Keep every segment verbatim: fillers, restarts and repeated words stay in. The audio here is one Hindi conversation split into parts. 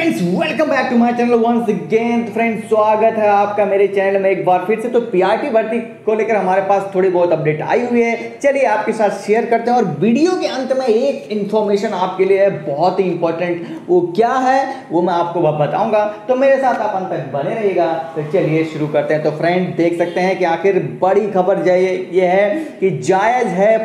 Friends welcome back to my channel once again. Friends स्वागत है आपका मेरे चैनल में एक बार फिर से। तो पीआरटी भर्ती को लेकर हमारे पास थोड़ी बहुत अपडेट आई हुई है, चलिए आपके साथ शेयर करते हैं। और वीडियो के अंत में एक इन्फॉर्मेशन आपके लिए है बहुत ही इंपॉर्टेंट, वो क्या है वो मैं आपको बताऊंगा, तो मेरे साथ आप अंत तक बने रहिएगा। तो चलिए शुरू करते हैं। तो फ्रेंड देख सकते हैं कि आखिर बड़ी खबर ये है कि जायज़ है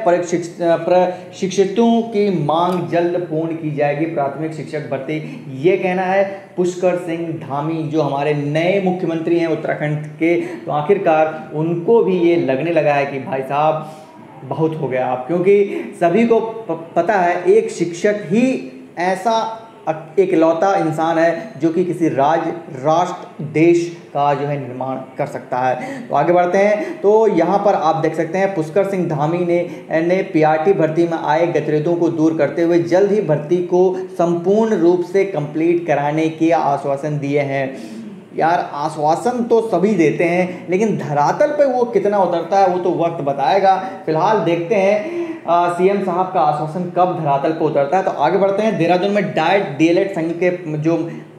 प्रशिक्षितों की मांग जल्द पूर्ण की जाएगी, प्राथमिक शिक्षक भर्ती, ये कहना है पुष्कर सिंह धामी जो हमारे नए मुख्यमंत्री हैं उत्तराखंड के। तो आखिरकार उनको भी ये लगने लगा है कि भाई साहब बहुत हो गया आप, क्योंकि सभी को पता है एक शिक्षक ही ऐसा एक इकलौता इंसान है जो कि किसी राज्य, राष्ट्र, देश का जो है निर्माण कर सकता है। तो आगे बढ़ते हैं। तो यहाँ पर आप देख सकते हैं पुष्कर सिंह धामी ने ने पीआरटी भर्ती में आए गतिरोधों को दूर करते हुए जल्द ही भर्ती को संपूर्ण रूप से कंप्लीट कराने के आश्वासन दिए हैं। यार आश्वासन तो सभी देते हैं, लेकिन धरातल पे वो कितना उतरता है वो तो वक्त बताएगा। फिलहाल देखते हैं सीएम साहब का आश्वासन कब धरातल पर उतरता है। तो आगे बढ़ते हैं। देहरादून में डाइट डीएलएड संघ के जो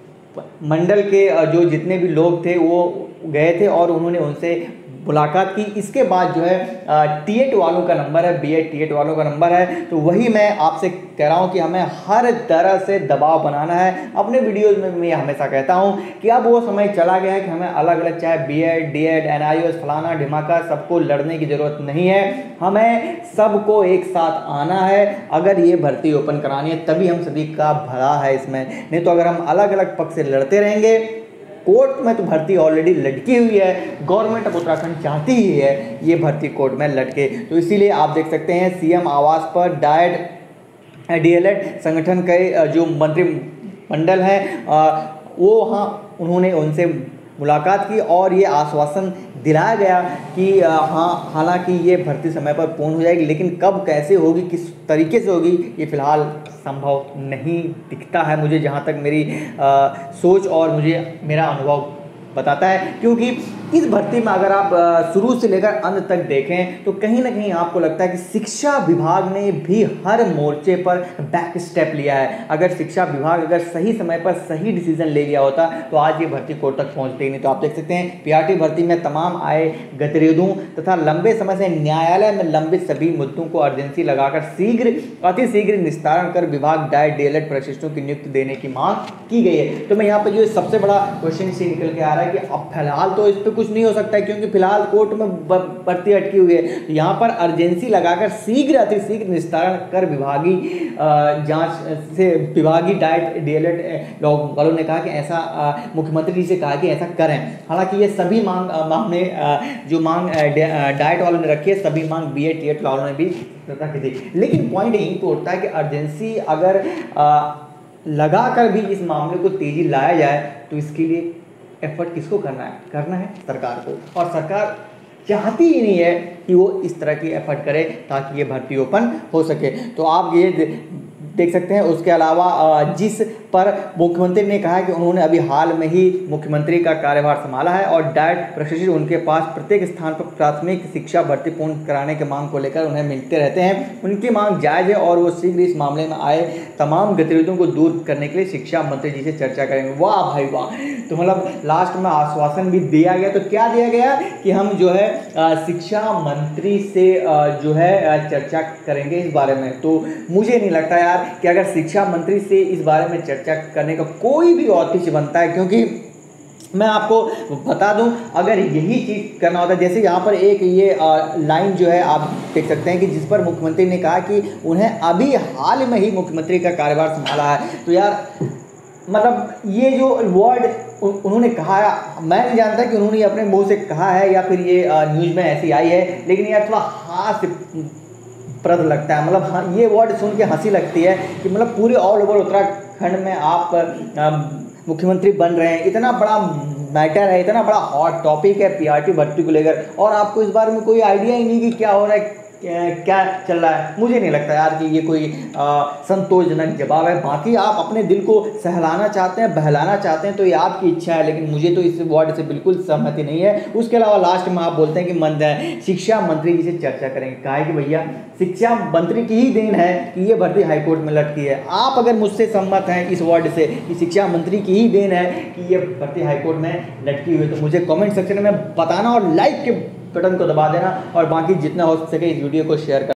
मंडल के जो जितने भी लोग थे वो गए थे और उन्होंने उनसे मुलाकात की। इसके बाद जो है टीएट वालों का नंबर है, बीएड टीएट वालों का नंबर है, तो वही मैं आपसे कह रहा हूँ कि हमें हर तरह से दबाव बनाना है। अपने वीडियोस में मैं हमेशा कहता हूँ कि अब वो समय चला गया है कि हमें अलग अलग चाहे बीएड डीएड एनआईओएस फलाना ढिमाका सबको लड़ने की ज़रूरत नहीं है, हमें सबको एक साथ आना है। अगर ये भर्ती ओपन करानी है तभी हम सभी का भला है इसमें, नहीं तो अगर हम अलग अलग पक्ष से लड़ते रहेंगे, कोर्ट में तो भर्ती ऑलरेडी लटकी हुई है, गवर्नमेंट ऑफ उत्तराखंड चाहती ही है ये भर्ती कोर्ट में लटके। तो इसीलिए आप देख सकते हैं सीएम आवास पर डाइट डीएलएड संगठन के जो मंत्रिमंडल हैं वो हाँ उन्होंने उनसे मुलाकात की और ये आश्वासन दिलाया गया कि हाँ हालांकि ये भर्ती समय पर पूर्ण हो जाएगी, लेकिन कब कैसे होगी किस तरीके से होगी ये फिलहाल संभव नहीं दिखता है मुझे, जहाँ तक मेरी आ, सोच और मुझे मेरा अनुभव बताता है। क्योंकि इस भर्ती में अगर आप शुरू से लेकर अंत तक देखें तो कहीं ना कहीं आपको लगता है कि शिक्षा विभाग ने भी हर मोर्चे पर बैक स्टेप लिया है। अगर शिक्षा विभाग अगर सही समय पर सही डिसीजन ले लिया होता तो आज ये भर्ती कोर्ट तक पहुंचती ही नहीं। तो आप देख सकते हैं पीआरटी भर्ती में तमाम आए गतिरोधों तथा लंबे समय से न्यायालय में लंबित सभी मुद्दों को अर्जेंसी लगाकर शीघ्र अति शीघ्र निस्तारण कर विभाग डाइट डीएलएड प्रशिक्षकों की नियुक्ति देने की मांग की गई है। तो मैं यहाँ पर जो सबसे बड़ा क्वेश्चन से निकल के आ रहा है कि अब फिलहाल तो इस पर कुछ नहीं हो सकता है, क्योंकि फिलहाल कोर्ट में भर्ती अटकी हुई है। तो यहाँ पर अर्जेंसी लगाकर शीघ्र अति शीघ्र निस्तारण कर विभागीय जांच से विभागीय डाइट डीएलएड वालों ने कहा कि ऐसा मुख्यमंत्री जी से कहा कि ऐसा करें। हालांकि ये सभी मांग मांग ने जो मांग डाइट वालों ने रखी है सभी मांग बीएड टीएट वालों ने भी रखी थी। लेकिन पॉइंट यही तो होता है कि अर्जेंसी अगर लगा कर भी इस मामले को तेजी लाया जाए तो इसके लिए एफर्ट किसको करना है? करना है सरकार को, और सरकार चाहती ही नहीं है कि वो इस तरह की एफर्ट करे ताकि ये भर्ती ओपन हो सके। तो आप ये देख सकते हैं। उसके अलावा जिस पर मुख्यमंत्री ने कहा कि उन्होंने अभी हाल में ही मुख्यमंत्री का कार्यभार संभाला है और डाइट प्रशिक्षक उनके पास प्रत्येक स्थान पर प्राथमिक शिक्षा भर्ती पूर्ण कराने की मांग को लेकर उन्हें मिलते रहते हैं। उनकी मांग जायज़ है और वो शीघ्र इस मामले में आए तमाम गतिविधियों को दूर करने के लिए शिक्षा मंत्री जी से चर्चा करेंगे। वाह भाई वाह! तो मतलब लास्ट में आश्वासन भी दिया गया। तो क्या दिया गया कि हम जो है शिक्षा मंत्री से जो है चर्चा करेंगे इस बारे में। तो मुझे नहीं लगता यार कि अगर शिक्षा मंत्री से इस बारे में चर्चा करने का कोई भी औचित्य बनता है, क्योंकि मैं आपको बता दूं अगर यही चीज़ करना होता है, जैसे यहाँ पर एक ये लाइन जो है आप देख सकते हैं कि जिस पर मुख्यमंत्री ने कहा कि उन्हें अभी हाल में ही मुख्यमंत्री का कार्यभार संभाला है। तो यार मतलब ये जो वर्ड उन्होंने कहा है, मैं नहीं जानता कि उन्होंने अपने मुंह से कहा है या फिर ये न्यूज़ में ऐसी आई है, लेकिन यार थोड़ा हास्य प्रद लगता है। मतलब हाँ ये वर्ड सुन के हंसी लगती है कि मतलब पूरे ऑल ओवर उत्तराखंड में आप मुख्यमंत्री बन रहे हैं, इतना बड़ा मैटर है, इतना बड़ा हॉट टॉपिक है पीआरटी भर्ती को लेकर, और आपको इस बारे में कोई आइडिया ही नहीं कि क्या हो रहा है, क्या चल रहा है। मुझे नहीं लगता यार कि ये कोई संतोषजनक जवाब है। बाकी आप अपने दिल को सहलाना चाहते हैं, बहलाना चाहते हैं तो ये आपकी इच्छा है, लेकिन मुझे तो इस वर्ड से बिल्कुल सहमति नहीं है। उसके अलावा लास्ट में आप बोलते हैं कि मंद है शिक्षा मंत्री जी से चर्चा करेंगे। कहा है कि भैया शिक्षा मंत्री की ही देन है कि ये भर्ती हाईकोर्ट में लटकी है। आप अगर मुझसे सहमत हैं इस वर्ड से कि शिक्षा मंत्री की ही देन है कि ये भर्ती हाईकोर्ट में लटकी हुई है, तो मुझे कमेंट सेक्शन में बताना और लाइक के बटन को दबा देना और बाकी जितना हो सके इस वीडियो को शेयर कर